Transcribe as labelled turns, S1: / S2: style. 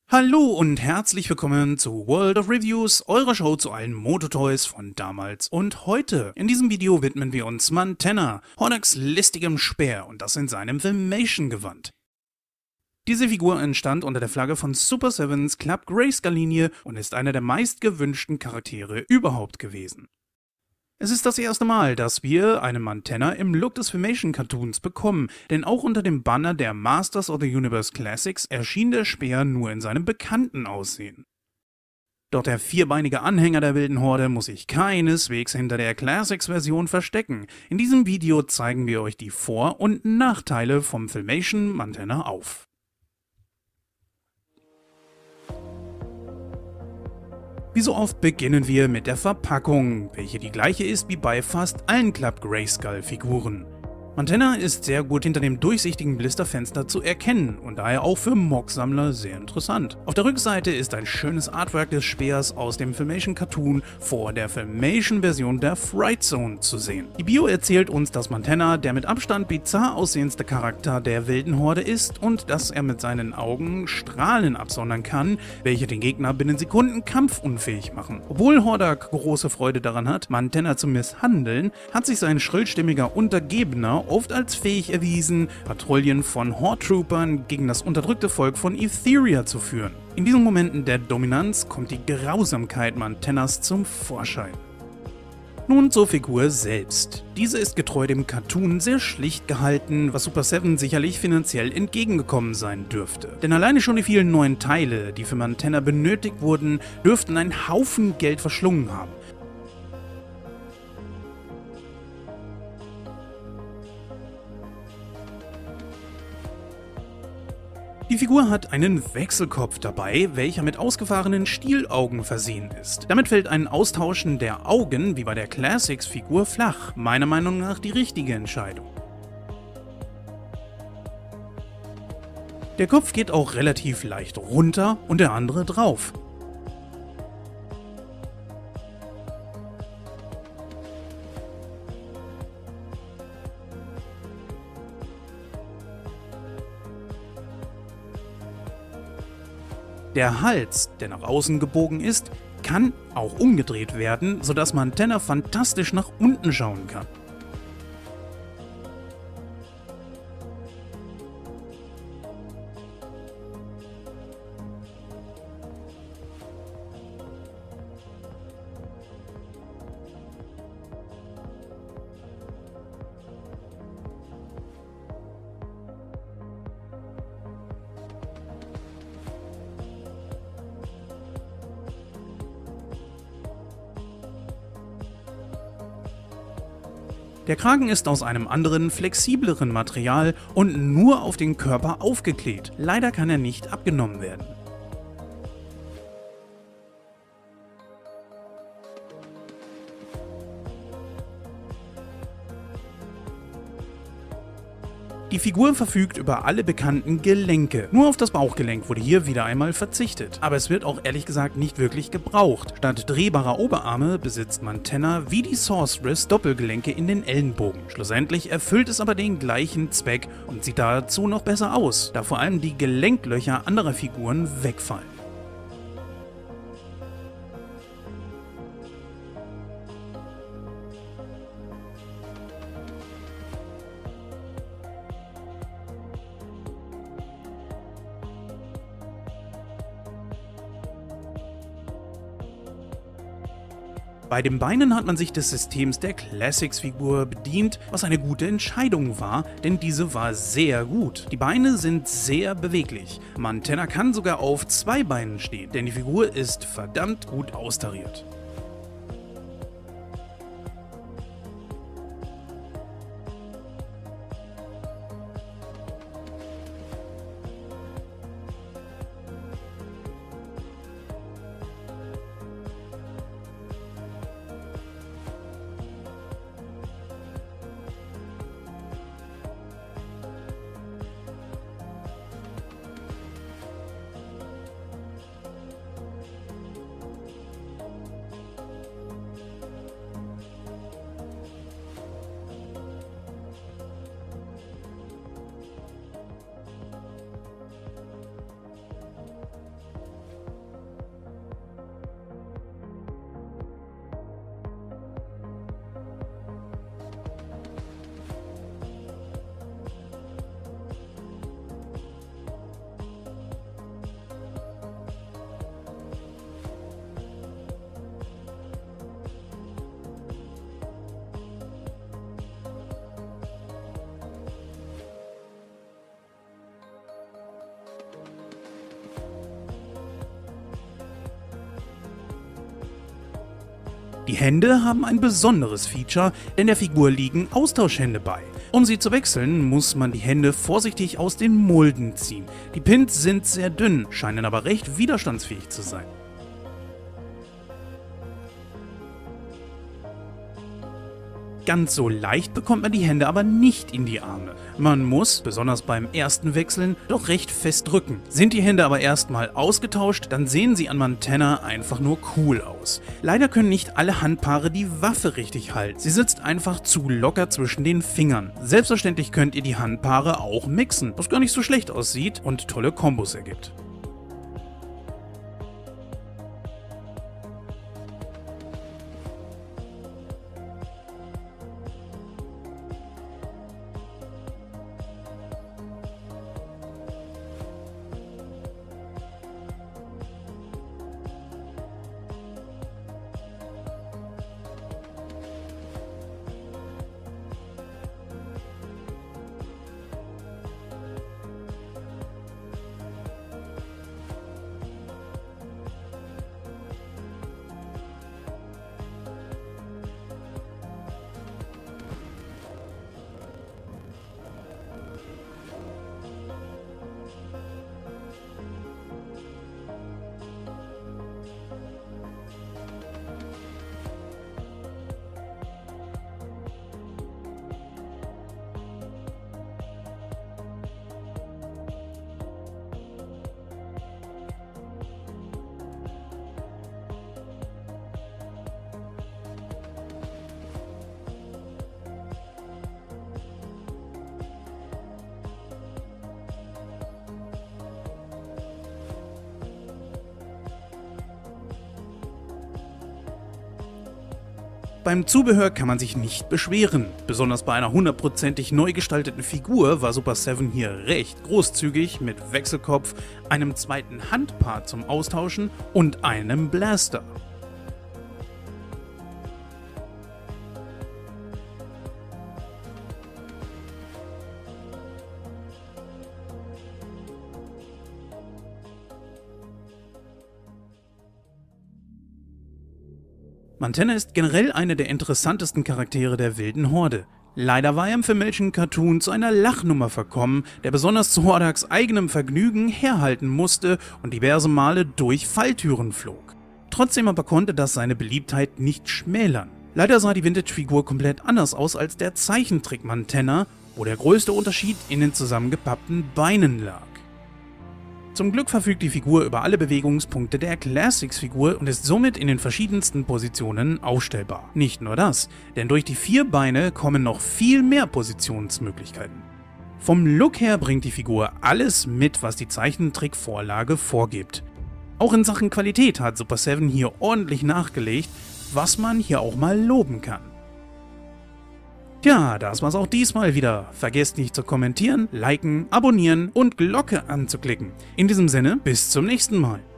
S1: Hallo und herzlich willkommen zu World of Reviews, eurer Show zu allen Mototoys von damals und heute. In diesem Video widmen wir uns Mantenna, Hordax listigem Speer und das in seinem Filmation-Gewand. Diese Figur entstand unter der Flagge von Super Sevens Club Grayskull-Linie und ist einer der meistgewünschten Charaktere überhaupt gewesen. Es ist das erste Mal, dass wir einen Mantenna im Look des Filmation-Cartoons bekommen, denn auch unter dem Banner der Masters of the Universe Classics erschien der Speer nur in seinem bekannten Aussehen. Doch der vierbeinige Anhänger der wilden Horde muss sich keineswegs hinter der Classics-Version verstecken. In diesem Video zeigen wir euch die Vor- und Nachteile vom Filmation Mantenna auf. Wie so oft beginnen wir mit der Verpackung, welche die gleiche ist wie bei fast allen Club Grayskull-Figuren. Mantenna ist sehr gut hinter dem durchsichtigen Blisterfenster zu erkennen und daher auch für Mock-Sammler sehr interessant. Auf der Rückseite ist ein schönes Artwork des Speers aus dem Filmation-Cartoon vor der Filmation-Version der Fright Zone zu sehen. Die Bio erzählt uns, dass Mantenna der mit Abstand bizarr aussehendste Charakter der wilden Horde ist und dass er mit seinen Augen Strahlen absondern kann, welche den Gegner binnen Sekunden kampfunfähig machen. Obwohl Hordak große Freude daran hat, Mantenna zu misshandeln, hat sich sein schrillstimmiger Untergebener oft als fähig erwiesen, Patrouillen von Horde-Troopern gegen das unterdrückte Volk von Etheria zu führen. In diesen Momenten der Dominanz kommt die Grausamkeit Mantennas zum Vorschein. Nun zur Figur selbst. Diese ist getreu dem Cartoon sehr schlicht gehalten, was Super Seven sicherlich finanziell entgegengekommen sein dürfte. Denn alleine schon die vielen neuen Teile, die für Mantenna benötigt wurden, dürften einen Haufen Geld verschlungen haben. Die Figur hat einen Wechselkopf dabei, welcher mit ausgefahrenen Stielaugen versehen ist. Damit fällt ein Austauschen der Augen, wie bei der Classics-Figur, flach. Meiner Meinung nach die richtige Entscheidung. Der Kopf geht auch relativ leicht runter und der andere drauf. Der Hals, der nach außen gebogen ist, kann auch umgedreht werden, sodass Mantenna fantastisch nach unten schauen kann. Der Kragen ist aus einem anderen, flexibleren Material und nur auf den Körper aufgeklebt. Leider kann er nicht abgenommen werden. Die Figur verfügt über alle bekannten Gelenke. Nur auf das Bauchgelenk wurde hier wieder einmal verzichtet. Aber es wird auch ehrlich gesagt nicht wirklich gebraucht. Statt drehbarer Oberarme besitzt Mantenna wie die Sorceress Doppelgelenke in den Ellenbogen. Schlussendlich erfüllt es aber den gleichen Zweck und sieht dazu noch besser aus, da vor allem die Gelenklöcher anderer Figuren wegfallen. Bei den Beinen hat man sich des Systems der Classics-Figur bedient, was eine gute Entscheidung war, denn diese war sehr gut. Die Beine sind sehr beweglich. Mantenna kann sogar auf zwei Beinen stehen, denn die Figur ist verdammt gut austariert. Die Hände haben ein besonderes Feature, denn der Figur liegen Austauschhände bei. Um sie zu wechseln, muss man die Hände vorsichtig aus den Mulden ziehen. Die Pins sind sehr dünn, scheinen aber recht widerstandsfähig zu sein. Ganz so leicht bekommt man die Hände aber nicht in die Arme. Man muss, besonders beim ersten Wechseln, doch recht fest drücken. Sind die Hände aber erstmal ausgetauscht, dann sehen sie an Montana einfach nur cool aus. Leider können nicht alle Handpaare die Waffe richtig halten. Sie sitzt einfach zu locker zwischen den Fingern. Selbstverständlich könnt ihr die Handpaare auch mixen, was gar nicht so schlecht aussieht und tolle Kombos ergibt. Beim Zubehör kann man sich nicht beschweren. Besonders bei einer hundertprozentig neu gestalteten Figur war Super 7 hier recht großzügig mit Wechselkopf, einem zweiten Handpart zum Austauschen und einem Blaster. Montana ist generell einer der interessantesten Charaktere der wilden Horde. Leider war er im filmischen Cartoon zu einer Lachnummer verkommen, der besonders zu Hordaks eigenem Vergnügen herhalten musste und diverse Male durch Falltüren flog. Trotzdem aber konnte das seine Beliebtheit nicht schmälern. Leider sah die Vintage-Figur komplett anders aus als der Zeichentrick Montana, wo der größte Unterschied in den zusammengepappten Beinen lag. Zum Glück verfügt die Figur über alle Bewegungspunkte der Classics-Figur und ist somit in den verschiedensten Positionen aufstellbar. Nicht nur das, denn durch die 4 Beine kommen noch viel mehr Positionsmöglichkeiten. Vom Look her bringt die Figur alles mit, was die Zeichentrickvorlage vorgibt. Auch in Sachen Qualität hat Super 7 hier ordentlich nachgelegt, was man hier auch mal loben kann. Tja, das war's auch diesmal wieder. Vergesst nicht zu kommentieren, liken, abonnieren und Glocke anzuklicken. In diesem Sinne, bis zum nächsten Mal.